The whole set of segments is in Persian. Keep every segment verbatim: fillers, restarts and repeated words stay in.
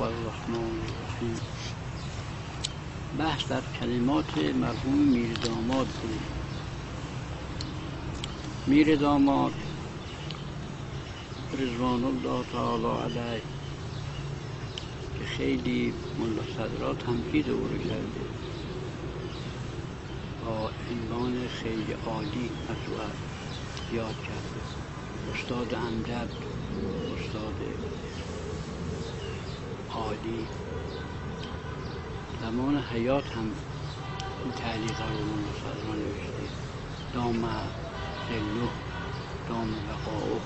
الرحمن الرحیم. بحث در کلمات مرحوم میر داماد بود. میر داماد رضوان الله تعالی علیه که خیلی ملا صدرا تمجید او رو کرده، با عنوان خیلی عالی از او یاد کرده. استاد امجد، استاد عالی، زمان حیات هم این تعلیق رو ملا صدرا نوشته. دام ظله دام بقاؤه.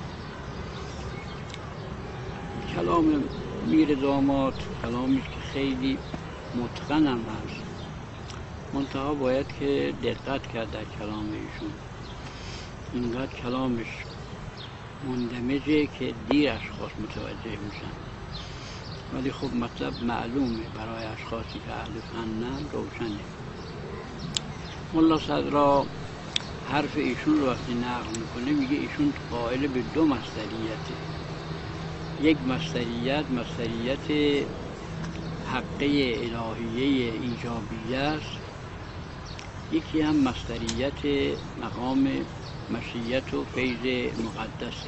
کلام میر داماد کلامی که خیلی متقن هم هست، منتها باید که دقت کرد در کلام ایشون. اینقدر کلامش مندمجه که دیر اشخاص متوجه میشن، ولی خب مطلب معلومه برای اشخاصی که اهل فنن روشنه. ملا صدرا حرف ایشون رو وقتی نقل میکنه میگه ایشون قائل به دو مصدریته. یک مصدریت مصدریت حقه الهیه ایجابیه است، یکی هم مصدریت مقام مشیت و فیض مقدسه.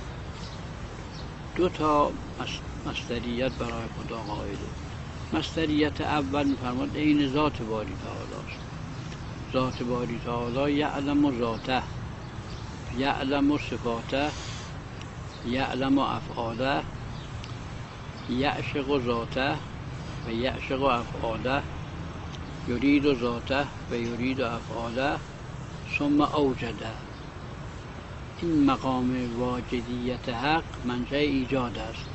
دو تا مصدریت برای خدا قائله. مصدریت اول میفرماد عین ذات باری تعالی است. ذات باری تعالی یعلم ذاته، یعلم صفاته، یعلم افعاله، یعشق ذاته و یعشق افعاله، یرید ذاته و یرید افعاله، ثم اوجده. این مقام واجدیت حق منشأ ایجاد است.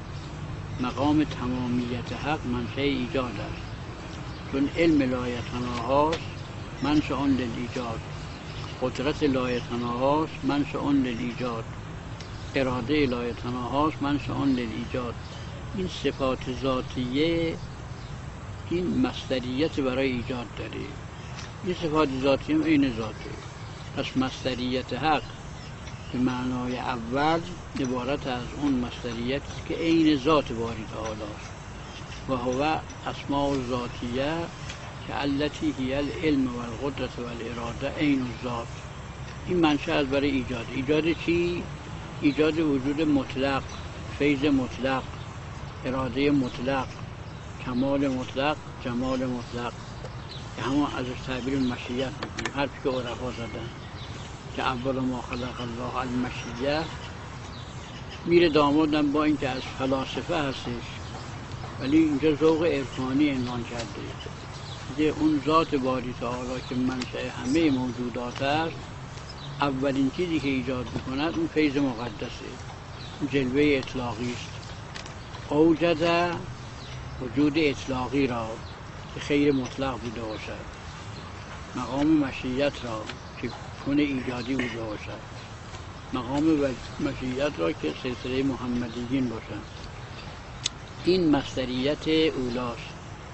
مقام تمامیت حق منشأ ایجاد است، چون علم لایتناهاست منشأ للایجاد، قدرت لایتناهاست منشأ للایجاد، اراده لایتناهاست منشأ للایجاد. این صفات ذاتیه این مصدریت برای ایجاد داره. این صفات ذاتیه هم عین ذاته. پس مصدریت حق به معنای اول عبارت از اون مصدریت است که عین ذات باری تعالی است و هو اسماء ذاتیه که التی هی العلم و القدرت و الاراده عین الذات. این منشأ از برای ایجاد. ایجاد چی؟ ایجاد وجود مطلق، فیض مطلق، اراده مطلق، کمال مطلق، جمال مطلق، که همون ازش تعبیر مشیت میکنیم. حرفی که عرفا زدن که اول ما خلق الله المشیه. میر دامادم با اینکه از فلاسفه هستش ولی اینجا ذوق عرفانی عنوان کرده. میگه اون ذات باری تعالی که منشأ همه موجودات است، اولین چیزی که ایجاد میکند اون فیض مقدسه، جلوه اطلاقی است. اوجده وجود اطلاقی را که خیر مطلق بوده باشد، مقام مشیت را که کن ایجادی بوده باشد، مقام مشیت را که سلسله محمدیین باشد. این مصدریت اولاست.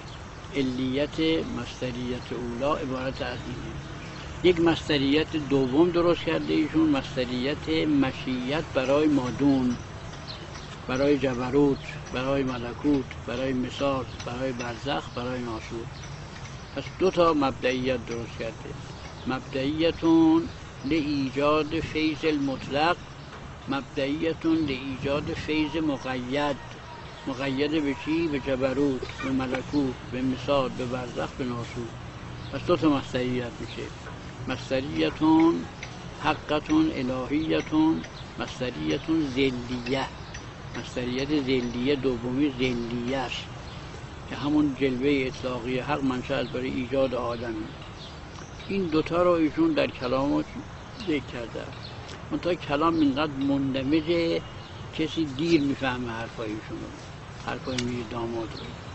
علیت مصدریت اولا عبارت از اینه. یک مصدریت دوم درست کرده ایشون، مصدریت مشیت برای مادون، برای جبروت، برای ملکوت، برای مثال، برای برزخ، برای ناسوت. پس دو تا مبدئیت درست کرده. مبدئیتون لایجاد فیض المطلق، مبدئیتون لایجاد فیض مقید. مقید به چی؟ به جبروت، به ملکوت، به مثال، به برزخ، به ناسوت. پس دو تا مصدریت میشه. مصدریتون حقتون الهیتون، مصدریتون ذلیه. مصدریت ذلیه دومی ذلیه است که همون جلوه اطلاقی حق منشأ از برای ایجاد آدمی. این دوتا رو ایشون در کلامات ذکر کرده. منتها کلام اینقدر مندمجه کسی دیر میفهمه حرفای ایشون رو، حرفای میر داماد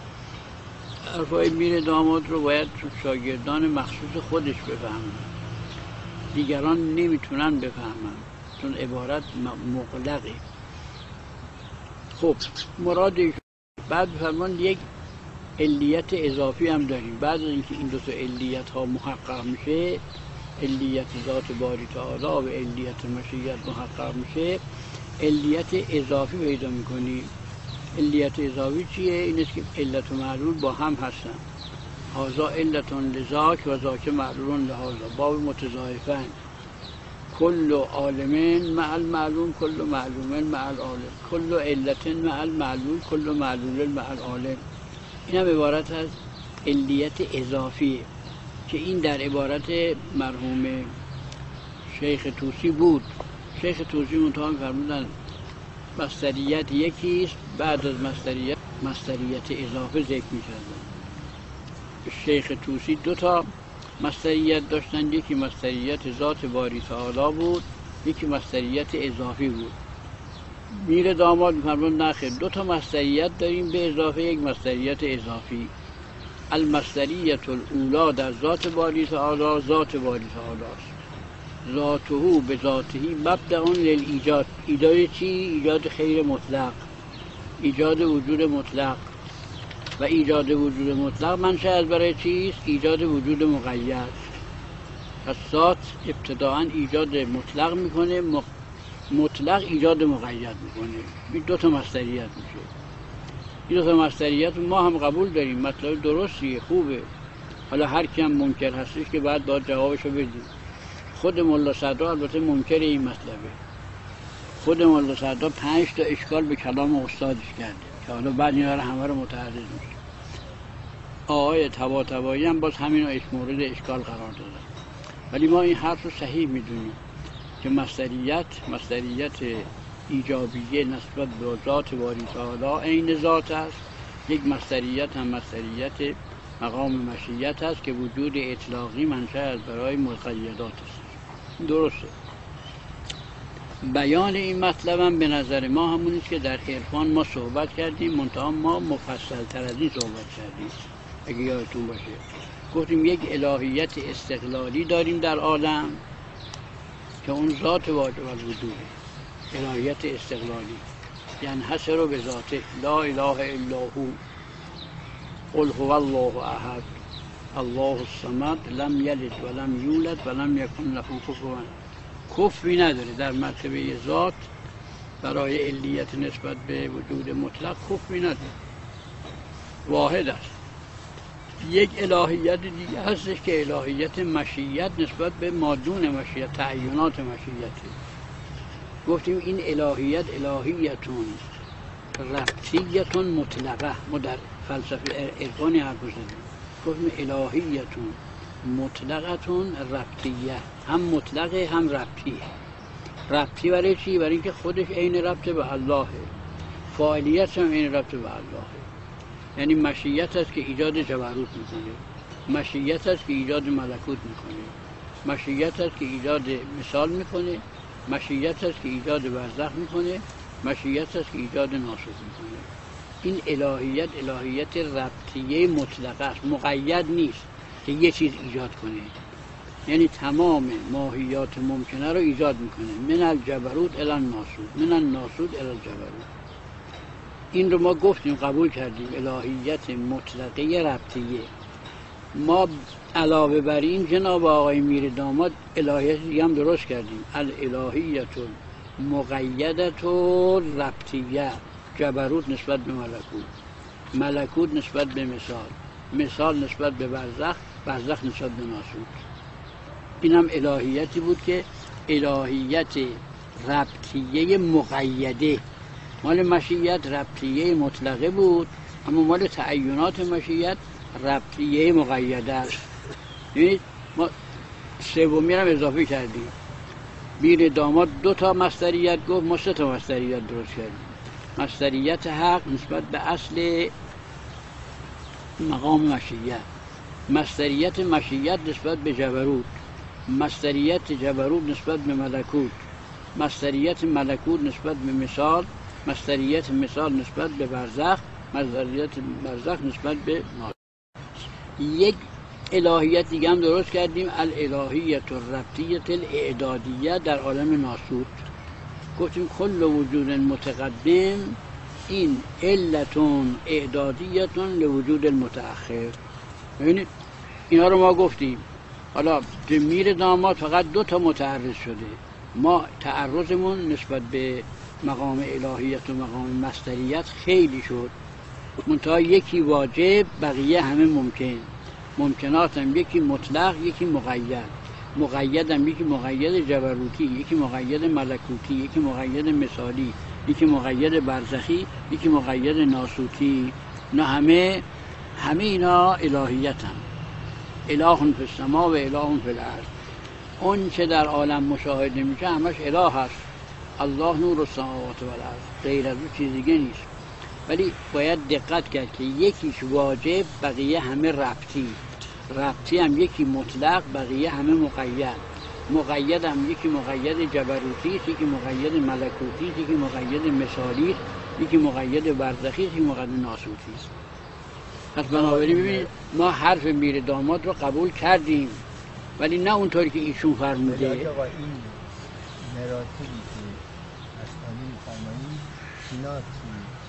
رو. حرفای میر داماد رو باید شاگردان مخصوص خودش بفهمن، دیگران نمیتونن بفهمن چون عبارت مغلقه. خب مراد ایشون بعد فرمان یک علیت اضافی هم داریم. بعد از اینکه این دو تا علیت ها محقق میشه، علیت ذات باری تعالی و علیت مشیت محقق میشه، علیت اضافی پیدا میکنی علیت اضافی چیه؟ این است که علت و معلول با هم هستن. هذا علت لذاک و ذاک معلول لهذا، باب متضاعفن. کل عالم مع المعلوم، کل معلوم مع العالم، کل علت مع المعلول، کل معلول مع العالم. این هم عبارت از علیت اضافیه که این در عبارت مرحوم شیخ طوسی بود. شیخ طوسی منتها فرمودن مصدریت یکیست، بعد از مصدریت مصدریت اضافه ذکر می‌کردن. شیخ طوسی دو تا مصدریت داشتن، یکی مصدریت ذات باری تعالی بود، یکی مصدریت اضافی بود. میر داماد فرمود نه خیر، دو تا مصدریت داریم به اضافه یک مصدریت اضافی. المصدریت الاولی در ذات باری تعالی ذات باری تعالی است. ذاته به ذاته مبدأ للایجاد. ایجاد چی؟ ایجاد خیر مطلق، ایجاد وجود مطلق. و ایجاد وجود مطلق منشأ از برای چیست؟ ایجاد وجود مقید. پس ذات ابتداعا ایجاد مطلق میکنه، مطلق ایجاد مقید میکنه. این دو تا مصدریت میشه. این دو تا مصدریت ما هم قبول داریم، مطلب درستیه، خوبه. حالا هر کی هم منکر هستش که بعد باید جوابشو بدیم. خود مولا صدرا البته منکر این مطلبه. خود مولا صدرا پنج تا اشکال به کلام استادش کرده که حالا بعد اینا رو همه رو متعرض میشه. آقای طباطبایی هم باز همین رو مورد اشکال قرار دادن. ولی ما این حرف رو صحیح میدونیم که مصدریت مصدریت ایجابیه نسبت به ذات باری تعالی عین ذات است. یک مصدریت هم مصدریت مقام مشیت است که وجود اطلاقی منشأ از برای مقیدات است. درسته. بیان این مطلب هم به نظر ما همون است که در عرفان ما صحبت کردیم، منتها ما مفصل تر از این صحبت کردیم. اگه یادتون باشه گفتیم یک الهیت استقلالی داریم در عالم که اون ذات واجب الوجوده، الهیت استقلالی، یعنی حصر به ذاته، لا اله الا هو، قل هو الله احد الله الصمد لم یلد ولم یولد ولم یکن له کفوا. کفری نداره در مرتبه ذات، برای علیت نسبت به وجود مطلق کفری نداره، واحد است. یک الهیت دیگه هستش که الهیت مشیت نسبت به مادون مشیت، تعینات مشیتی. گفتیم این الهیت الهیتون ربطیتون مطلقه. ما در فلسفه عرفانی حرف زدیم، گفتیم الهیتون مطلقتون ربطیه، هم مطلقه هم ربطیه. ربطی برای چی؟ برای اینکه خودش عین ربط به اللهه، فاعلیت هم عین ربط به اللهه. یعنی مشیت است که ایجاد جبروت میکنه، مشیت است که ایجاد ملکوت میکنه، مشیت است که ایجاد مثال میکنه، مشیت است که ایجاد برزخ میکنه، مشیت است که ایجاد ناسوت میکنه. این الهیت الهیت ربطیه مطلقه است، مقید نیست که یه چیز ایجاد کنه. یعنی تمام ماهیات ممکنه رو ایجاد میکنه، من الجبروت الی الناسوت، من الناسوت الی الجبروت. این رو ما گفتیم، قبول کردیم، الهیت مطلقه ربطیه. ما علاوه بر این جناب آقای میر داماد الهیت دیگه هم درست کردیم، الالهیت مقیدت ربطیه، جبروت نسبت به ملکوت، ملکوت نسبت به مثال، مثال نسبت به برزخ، برزخ نسبت به ناسوت. این هم الهیتی بود که الهیت ربطیه مقیده. مال مشیت ربطیه مطلقه بود، اما مال تعینات مشیت ربطیه مقیده است. یعنی ما سومی هم اضافه کردیم. میر داماد دو تا مصدریت گفت، ما سه تا مصدریت درست کردیم. مصدریت حق نسبت به اصل مقام مشیت، مصدریت مشیت نسبت به جبروت، مصدریت جبروت نسبت به ملکوت، مصدریت ملکوت نسبت به مثال، مصدریت مثال نسبت به برزخ، مصدریت برزخ نسبت به ناسوت. یک الهیت دیگه هم درست کردیم، الالهیت الربطیت الاعدادیه در عالم ناسوت. گفتیم کل وجود متقدم این علتون اعدادیتون لوجود المتأخر. ببینید اینا رو ما گفتیم. حالا میر داماد فقط دو تا متعرض شده. ما تعرضمون نسبت به مقام الهیت و مقام مصدریت خیلی شد، منتها یکی واجب بقیه همه ممکن. ممکنات هم یکی مطلق یکی مقید. مقید هم یکی مقید جبروتی، یکی مقید ملکوتی، یکی مقید مثالی، یکی مقید برزخی، یکی مقید ناسوتی. نه همه همه اینا الهیت هم. اله فی السما و اله فی الارض. اون چه در عالم مشاهده میشه همش اله هست. الله نور السماوات و الارض، غیر از اون چیز دیگه نیست. ولی باید دقت کرد که یکیش واجب بقیه همه ربطی. ربطی هم یکی مطلق بقیه همه مقید. مقید هم یکی مقید جبروتی است، یکی مقید ملکوتی است، یکی مقید مثالی است، یکی مقید برزخی است، یکی مقید ناسوتی است. پس بنابراین ببینید ما حرف میر داماد رو قبول کردیم، ولی نه اونطوری که ایشون فرموده. ولی آقا این مراتبی که اصحابی می‌فرمایید اینا تو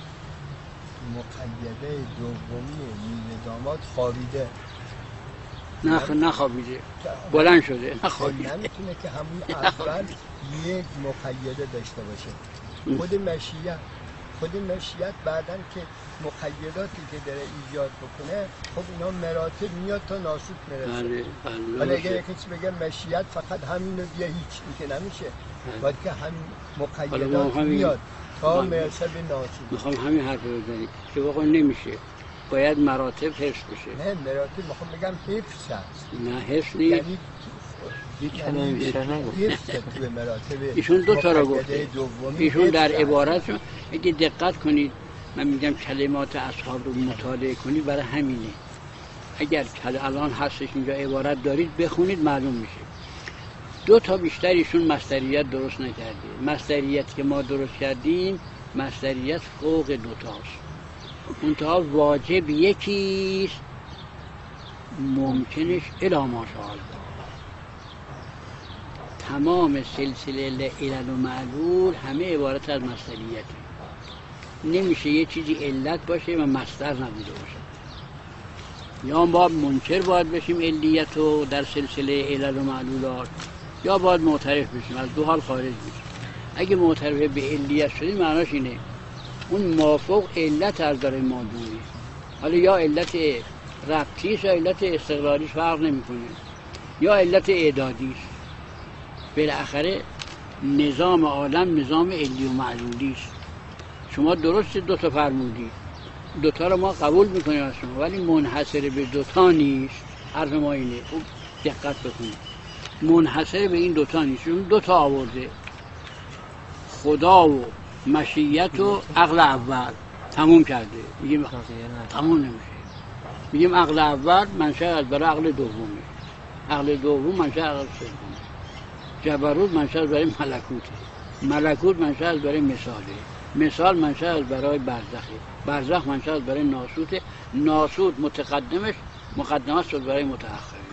مقیده دومی میر داماد خوابیده. نه نخوابیده، بلند شده، نخوابیده. نمیتونه که همون اول یک مقیده داشته باشه. خود مشیت خود مشیت بعدن که مقیداتی که داره ایجاد بکنه، خب اینا مراتب میاد تا ناسوت میرسه. ولی اگه یکی بگه مشیت فقط همین رو بیا هیچ، این که نمیشه. باید که همین مقیدات میاد تا مرسه به ناسوت. میخوام همین حرف رو بزنیم که واقعا نمیشه، باید مراتب حفظ بشه. نه مراتب میخوام بگم حفظ هست. نه حفظ نیست. یعنی حفظ تو مراتب. ایشون دو تا رو گفته. ایشون در عبارتشون اگه دقت کنید، من میگم کلمات اصحاب رو مطالعه کنید، برای همینه. اگر الان هستش اینجا عبارت دارید بخونید معلوم میشه. دو تا بیشتر ایشون مصدریت درست نکرده. مصدریت که ما درست کردیم مصدریت فوق دوتاست. منتها واجب یکیست، ممکنش الی ماشاءالله. تمام سلسله علل و معلول همه عبارت از مصدریته. نمیشه یه چیزی علت باشه و مصدر نبوده باشه. یا باید منکر باید بشیم علیت رو در سلسله علل و معلولات، یا باید معترف بشیم، از دو حال خارج بشیم. اگه معترف به علیت شدیم معناش اینه اون مافوق علت از داره مادونی. حالا یا علت ربطیش یا علت استقلالیش فرق نمیکنه، یا علت اعدادیش. بالاخره نظام عالم نظام علی و معلولیست. شما درست دو تا فرمودید، دو تا رو ما قبول میکنیم از شما، ولی منحصر به دو تا نیست. حرف ما اینه، خوب دقت بکنید. منحصر به این دو تا نیست. اون دو تا آورده، خدا و مشیت و عقل اول، تموم کرده. میگیم تموم نمیشه. میگیم عقل اول منشأ از برای عقل دومه، عقل دوم منشأ عقل سومه. جبروت منشأ از برای ملکوته، ملکوت منشأ از برای مثاله، مثال منشأ از برای برزخه، برزخ منشأ از برای ناسوته، ناسوت متقدمش مقدمه شد برای متأخرش.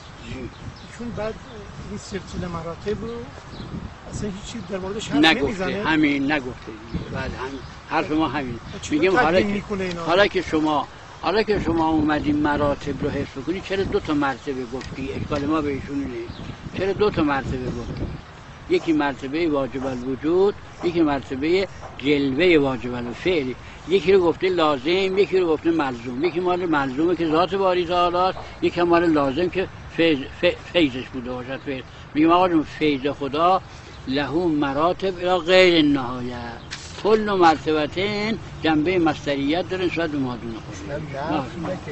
چون بعد این سلسله مراتب رو اصلا هیچی در موردش حرف نگفته. نمیزنه. همین نگفته. بعد هم حرف ما همین. میگیم حالا که حالا که شما حالا که شما اومدین مراتب رو حفظ کنی، چرا دو تا مرتبه گفتی؟ اشکال ما به ایشون اینه. چرا دو تا مرتبه گفتی؟ یکی مرتبه واجب الوجود، یکی مرتبه جلوه واجب الفعل. یکی رو گفته لازم، یکی رو گفته ملزوم. یکی مال ملزومه که ذات باری تعالی است، یکی مال لازم که فیض فیضش بوده باشد. فیض میگم آقا جون، فیض خدا له مراتب الی غیر النهایه. کل مرتبتین جنبه مصدریت داره نسبت به مادون خود. نه نه که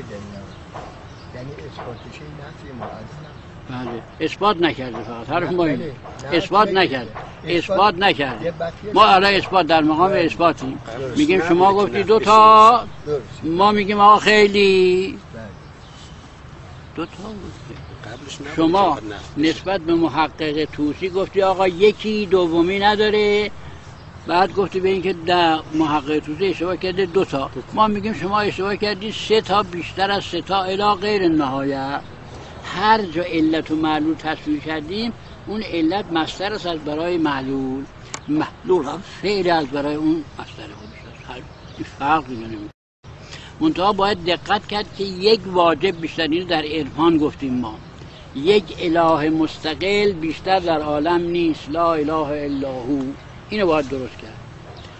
یعنی اثباتش نفی معظم. بله اثبات نکرده، فقط حرف ما اینه اثبات نکرده. اثبات نکرده. ما الان اثبات در مقام اثباتیم. میگیم شما گفتی دو تا، ما میگیم آقا خیلی دو تا گفتی. شما نسبت به محقق توسی گفتی آقا یکی دومی نداره، بعد گفتی به این که در محقق توسی اشتباه کرده دو تا. ما میگیم شما اشتباه کردی سه تا، بیشتر از سه تا الی غیر نهایه. هر جا علت و معلول تصویر کردیم اون علت مصدر است از برای معلول، معلول هم فعل از برای اون مصدر خودش است. هر فرق نمیکنه. منتها باید دقت کرد که یک واجب بیشتر، اینو در عرفان گفتیم ما، یک اله مستقل بیشتر در عالم نیست. لا اله الا هو. اینو باید درست کرد.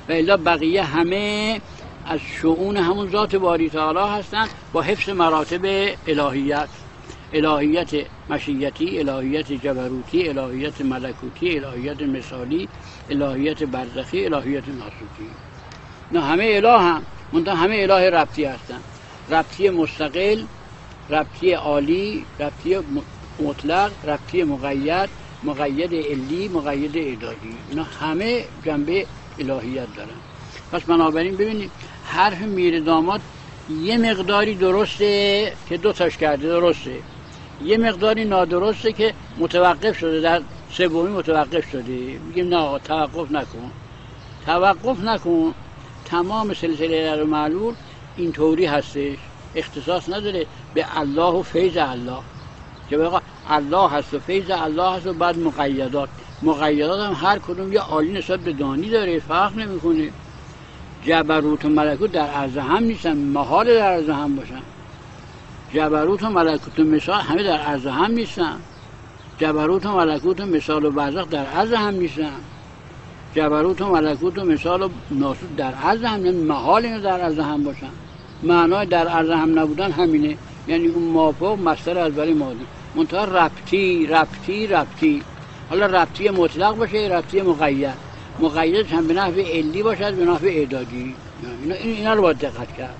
و الا بقیه همه از شؤون همون ذات باری تعالی هستند با حفظ مراتب الهیت، الهیت مشیتی، الهیت جبروتی، الهیت ملکوتی، الهیت مثالی، الهیت برزخی، الهیت ناسوتی. نه همه اله هم منتها همه اله ربطی هستن، ربطی مستقل، ربطی عالی، ربطی مطلق، ربطی مقید، مقید علی، مقید اعدادی. اینا همه جنبه الهیت دارن. پس بنابراین ببینید حرف میر داماد یه مقداری درسته که دو تاش کرده درسته، یه مقداری نادرسته که متوقف شده، در سومی متوقف شده. میگیم نه توقف نکن، توقف نکن. تمام سلسله علل و معلول اینطوری هستش، اختصاص نداره به الله و فیض الله، که بگه الله هست و فیض الله هست و بعد مقیدات. مقیدات هم هر کدوم یه عالی نسبت به دانی داره، فرق نمیکنه. جبروت و ملکوت در عرض هم نیستن، محال در عرض هم باشن. جبروت و ملکوت و مثال همه در عرض هم نیستن. جبروت و ملکوت و مثال و برزخ در عرض هم نیستن. جبروت و ملکوت و مثال و ناسوت در عرض هم نیستن، محال اینو در عرض هم باشن. معنای در عرض هم نبودن همینه، یعنی اون مافوق مصدر اولی ماضی، منتها ربطی ربطی ربطی. حالا ربطی مطلق باشه، ربطی مقید. مقیدش هم به نحو علی باشد، به نحو اعدادی. اینا, اینا رو باید دقت کرد.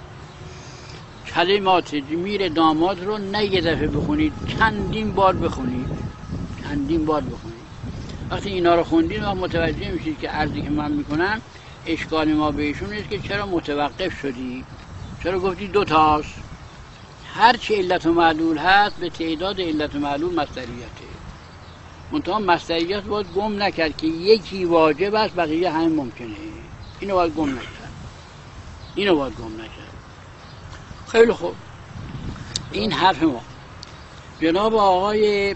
کلمات میر داماد رو نه یه دفعه بخونید، چندین بار بخونید، چندین بار بخونید. وقتی اینا رو خوندید و متوجه میشید که عرضی که من میکنم اشکال ما به ایشون نیست که چرا متوقف شدی، چرا گفتی دو تاست. هر چه علت و معلول هست به تعداد علت و معلول مصدریته. منتها مصدریت باید گم نکرد که یکی واجب است بقیه همه ممکنه. اینو باید گم نکرد، اینو باید گم نکرد. خیلی خوب، این حرف ما. جناب آقای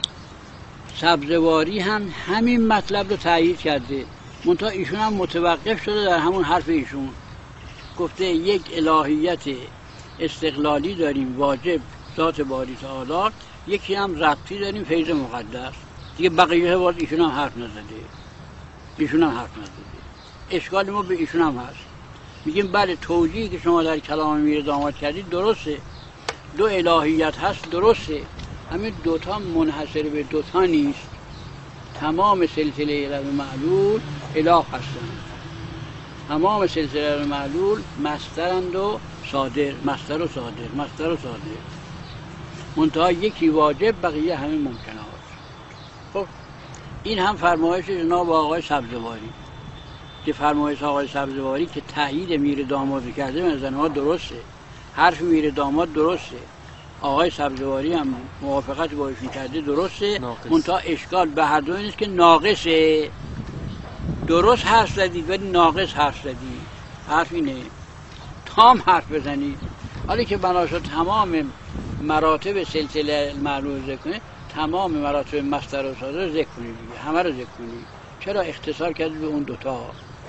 سبزواری هم همین مطلب رو تایید کرده، منتها ایشون هم متوقف شده در همون حرف ایشون. گفته یک الهیت استقلالی داریم واجب ذات باری تعالی، یکی هم ربطی داریم فیض مقدس. دیگه بقیه باید ایشون هم حرف نزده، ایشون هم حرف نزده. اشکال ما به ایشون هم هست. میگیم بله توجیهی که شما در کلام میر داماد کردید درسته، دو الهیت هست درسته، همین دوتا منحصر به دوتا نیست. تمام سلسله علل و معلول اله هستند، تمام سلسله علل و معلول مصدرند و صادر، مصدر و صادر، مصدر و صادر. منتها یکی واجب بقیه همه ممکنات. خب این هم فرمایش جناب آقای سبزواری، که فرمایش آقای سبزواری که تایید میر داماد کرده به نظر ما درسته، حرف میر داماد درسته، آقای سبزواری هم موافقت با ایشون کرده درسته، منتها اشکال به هر دو نیست که ناقصه. درست حرف زدید ولی ناقص حرف زدید. حرف اینه تام حرف بزنید. حالی که بناشد تمام مراتب سلسله معلول ذکر کنید، تمام مراتب مصدر و صادر رو ذکر کنید، همه رو ذکر کنید. چرا اختصار کردید به اون دوتا؟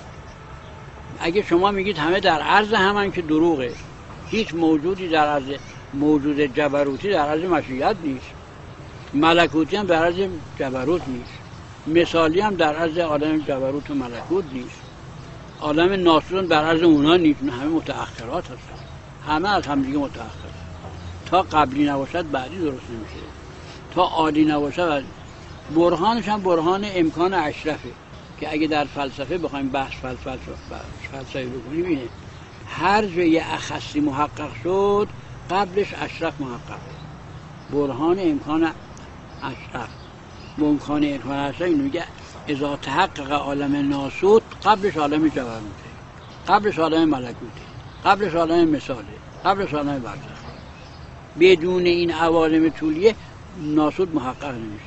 اگه شما میگید همه در عرض همن که دروغه. هیچ موجودی در عرض، موجود جبروتی در عرض مشیت نیست، ملکوتی هم در عرض جبروت نیست، مثالی هم در عرض عالم جبروت و ملکوت نیست، عالم ناسوت در عرض اونا نیست. همه متأخرات هستن، همه از همدیگه متأخر. تا قبلی نباشد بعدی درست نمیشه، تا عالی نباشد. برهانش هم برهان امکان اشرفه، که اگه در فلسفه بخوایم بحث فلسفه فلسفه بکنیم اینه هر جای اخصی محقق شد قبلش اشرف محقق. برهان امکان اشرف، امکان امکان اشرف اینو میگه اذا تحقق عالم ناسوت قبلش عالم جبروته، قبلش عالم ملکوته، قبلش عالم مثاله، قبلش عالم برزخ. بدون این عوالم طولیه ناسوت محقق نمیشه.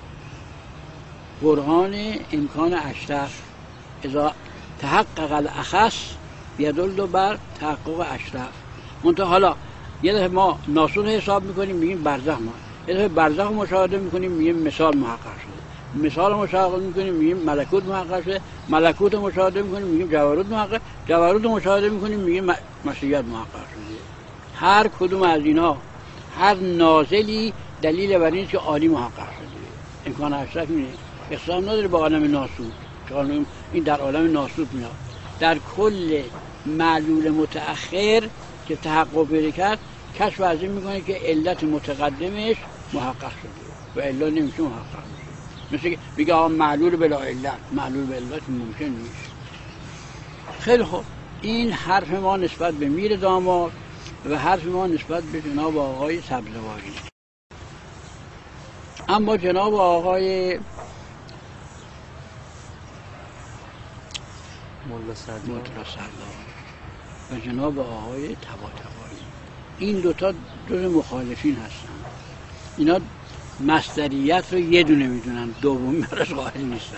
برهان امکان اشرف اذا تحقق الاخص یدل بر تحقق اشرف. منتها حالا یه دفعه ما ناسوت حساب میکنیم میگیم برزخ، ما یه دفعه برزخ مشاهده میکنیم میگیم مثال محقق شده، مثال مشاهده میکنیم میگیم ملکوت محقق شده، ملکوت مشاهده میکنیم میگیم جبروت محقق، جبروت مشاهده میکنیم میگیم مشیت محقق شده. هر کدوم از اینا، هر نازلی دلیل بر این که عالی محقق شده. امکان اشرف اینه، اختصاص نداره با عالم ناسوت، حالا این در عالم ناسوت میاد. در کل معلول متأخر که تحقق پیدا کرد کشف از این میکنه که علت متقدمش محقق شده و الا نمیشه محقق میشه. مثل که بگه آقا معلول بلا علت، معلول بلا علت ممکن نیست. خیلی خوب، این حرف ما نسبت به میر داماد و حرف ما نسبت به جناب آقای سبزواری. اما جناب آقای مولا سردار و جناب آقای طباطبایی، این دوتا جز مخالفین هستن. اینا مصدریت رو یه دونه میدونن، دومی براش قائل نیستن.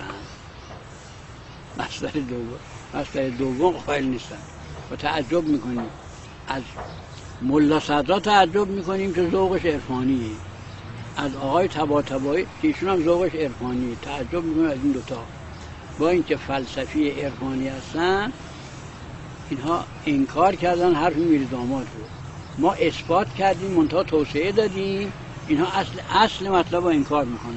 مصدر دوم مصدر دوم قائل نیستن. و تعجب میکنیم از مولا صدرا، تعجب میکنیم که ذوقش عرفانیه. از آقای طباطبایی که ایشون هم ذوقش عرفانیه تعجب میکنیم از این دوتا. با اینکه فلسفی عرفانی هستن، اینها انکار کردن حرف میر داماد رو. ما اثبات کردیم، منتها توسعه دادیم، اینها اصل اصل مطلب رو انکار میکنن.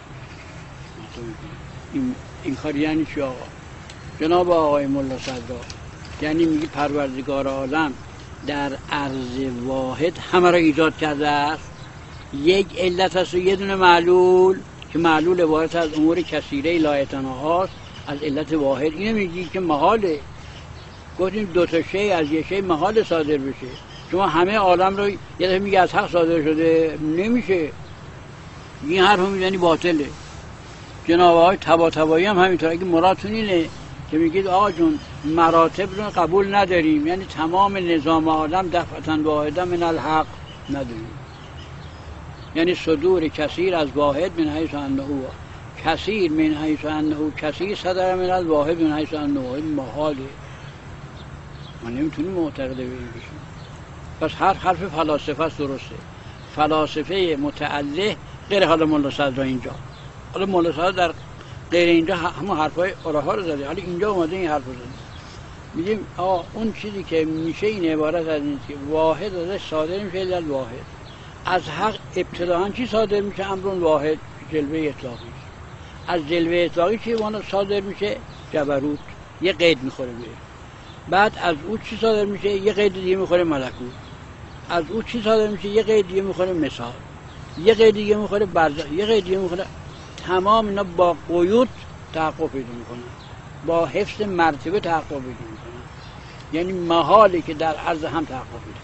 این انکار یعنی چی آقا؟ جناب آقای مولا صدرا یعنی میگی پروردگار عالم در عرض واحد همه را ایجاد کرده است. یک علت هست و یه دونه معلول که معلول عبارت از امور کثیره لایتناهاست از علت واحد. اینو میگی که محاله. گفتیم دو تا شی از یه شی محال صادر بشه. شما همه عالم رو یه دفعه میگی از حق صادر شده، نمیشه. این حرف میزنی باطله. جناب آقای طباطبایی هم همینطور. اگه مرادتون اینه که میگید آقا جون مراتب رو قبول نداریم، یعنی تمام نظام عالم دفعتاً واحدا من الحق نداریم، یعنی صدور کثیر از واحد من حیث انه کثیر من حیث انه کثیر صدر من الواحد من حیث انه واحد محاله. ما نمیتونیم معتقد به این بشیم. پس هر حرف فلاسفه است درسته. فلاسفه متعله غیر حال مولا صدرا اینجا. حالا مولا صدرا در غیر اینجا همون حرفای اراها رو زده، حالا اینجا اومده این حرف رو زده. میگیم آقا اون چیزی که میشه این عبارت از این که واحد ازش صادر میشه در واحد. از حق ابتداعا چی صادر میشه؟ امرون واحد، جلوه اطلاقی. از جلوه اطلاقی چی صادر میشه؟ جبروت، یه قید میخوره به. بعد از او چی صادر میشه؟ یه قید دیگه میخوره ملکوت. از او چی صادر میشه؟ یه قید دیگه میخوره مثال. یه قید دیگه میخوره برزخ. یه قید دیگه میخوره. تمام اینا با قیود تحقق پیدا میکنن، با حفظ مرتبه تحقق پیدا میکنن. یعنی محاله که در عرض هم تحقق پیدا.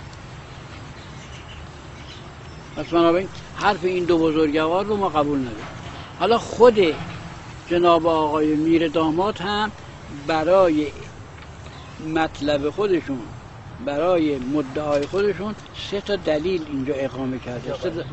پس بنابراین حرف این دو بزرگوار رو ما قبول نداریم. حالا خود جناب آقای میر داماد هم برای مطلب خودشون، برای مدعای خودشون سه تا دلیل اینجا اقامه کرده. سه تا...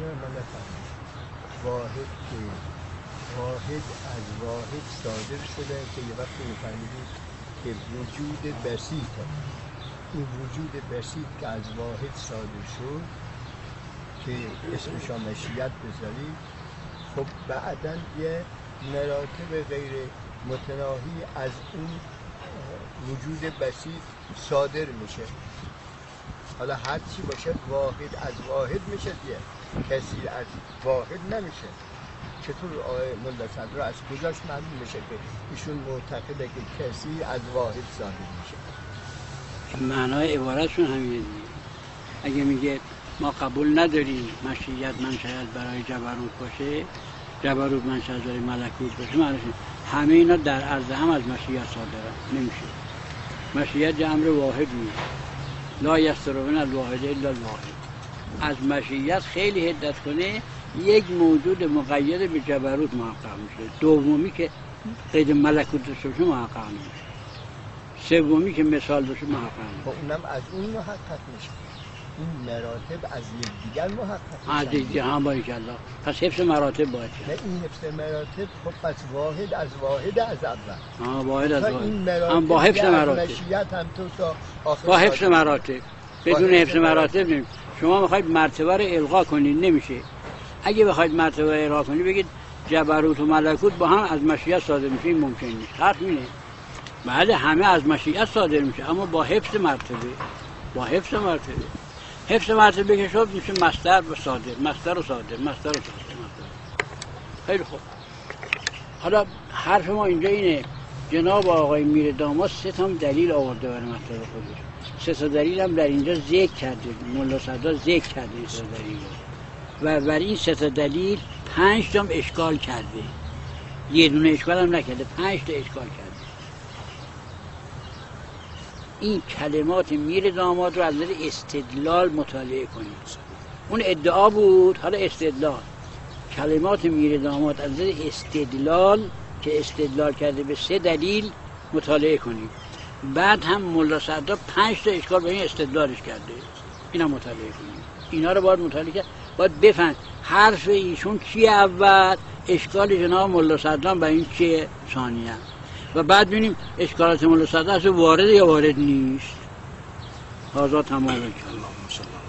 واحد که واحد از واحد صادر شده که یه وقت می‌فهمید که وجود بسیط، این وجود بسیط که از واحد صادر شد که اسمش مشیت بذارید، خب بعداً یه مراتب غیر متناهی از اون وجود بسیط صادر میشه. حالا هر چی باشه واحد از واحد میشه دیگه، کثیر از واحد نمیشه. چطور آقای مولا صدرا از کجاش معلوم میشه که ایشون معتقده که کثیر از واحد صادر میشه؟ معنای عبارتشون همینه دیگه. اگه میگه ما قبول نداریم مشیت منشأت برای جبروت باشه، جبروت منشأت برای ملکوت باشه، معنیش همه اینا در عرض هم از مشیت صادرن، نمیشه. مشیت یه امر واحد نیست. لا یسترون الواحد الا الواحد. از مشیت خیلی حدت کنه یک موجود مقید به جبروت محقق میشه. دومی که قید ملکوت داشته باشه محقق نمیشه. سومی که مثال باشه محقق نمیشه. خب اونم از اون محقق میشه. این مراتب از یکدیگر محقق میشن. از یکدیگر هم باید الله. پس حفظ مراتب باید. نه این حفظ مراتب خب پس واحد از واحد از اول. آه واحد از واحد. این مراتب هم با حفظ مراتب. مشیت هم تو تا آخر. با حفظ مراتب. بدون حفظ مراتب نمیشه. شما میخواید مرتبه رو الغا کنید نمیشه. اگه بخواید مرتبه رو الغا کنید بگید جبروت و ملکوت با هم از مشیت صادر میشه، این ممکن نیست. حرف اینه. بله همه از مشیت صادر میشه اما با حفظ مرتبه. با حفظ مرتبه. حفظ مرتبه که شد میشه مصدر و صادر، مصدر و صادر، مصدر و صادر، مصدر. خیلی خوب. حالا حرف ما اینجا اینه جناب آقای میر داماد سه تا دلیل آورده برای مطلب خودش. سه تا دلیل هم در اینجا ذکر کرده، ملا صدرا ذکر کرده این سه تا دلیل و برای این سه تا دلیل پنج تا اشکال کرده، یه دونه اشکال هم نکرده، پنج تا اشکال کرده. این کلمات میر داماد رو از نظر استدلال مطالعه کنید. اون ادعا بود، حالا استدلال. کلمات میر داماد از نظر استدلال که استدلال کرده به سه دلیل مطالعه کنید. بعد هم ملا صدرا پنج تا اشکال به این استدلالش کرده، اینا مطالعه کنید. اینا رو باید مطالعه کرد، باید بفهم حرف ایشون چیه اول، اشکال جناب ملا صدرا به این چیه ثانیه، و بعد ببینیم اشکالات ملا صدرا وارد یا وارد نیست. هذا تمام.